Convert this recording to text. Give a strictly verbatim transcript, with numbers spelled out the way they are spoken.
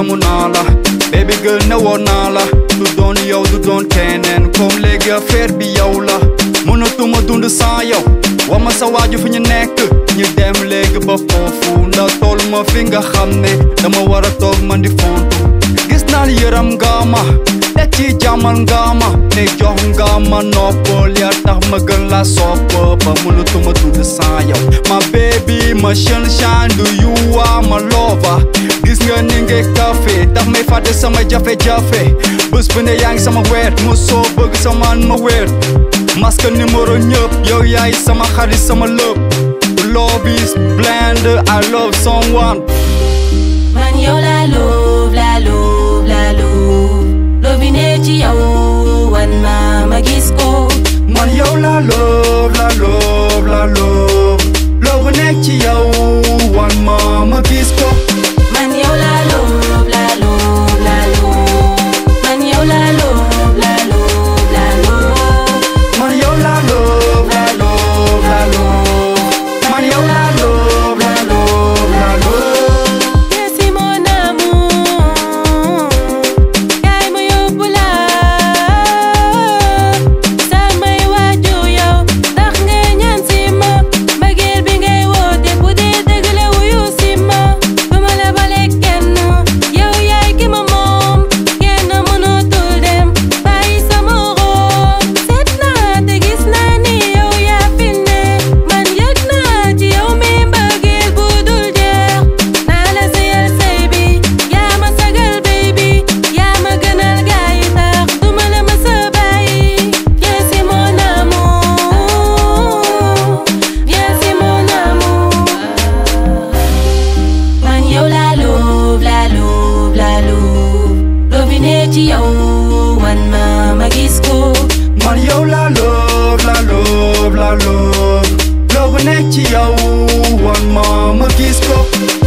namu naa la baby girl ne woo naa la du doon yow du doon keneen comme léegi affaire bi yow la mënatuma dund sans yow wa ma sa waaju fi ñu nekk ñu dem léegi ba foofu ndax tool ma fi nga xam ne dama war a toog man di fontu gis naa li yëram nga ma te ci jàmmal nga ma te jox nga ma noppal yaa tax ma gën la sopp ba mënatuma dund sans yow ma baby ma sunshine do you are my lover gis nga ni ngay café tax may fàtte sama jafe-jafe bés bu ne yaa ngi sama weet mu soo bëgg sama ma weet masque numéro ñëpp yow yaay sama xarit sama lëpp love is blind I love someone man yow la love la love la love love bi ne ci yow wan ma ma gis ko man yow la love la love la love love bi ne ci yow wan ma ma gis ko man yow la love la love la love man yow la love la love la love man yow la love la love la love man yow la love la love la love merci mon amour kaay ma yóbbu la samay waajur yow tax nga ñaan si ma mbëggeel bi ngay woote bu dee dëgg la wuyu si ma duma la bale kenn yow yaay ki ma moom kenn mënatul dem bàyyi sama room seet naa te gis naa ni yow yaa fi ne man yëg naa ci yow mi mbëggeel bu dul jeex naa la sëyal sëy bi yaa ma sagal baby yaa ma gënal gaa yi tax duma la ma sa bàyyi viens si mon amour viens si mon amour man yow la love la love la love love bi ne ci yow wan ma ma gis ko man yow la love la love la love love bi ne ci yow wan ma ma gis ko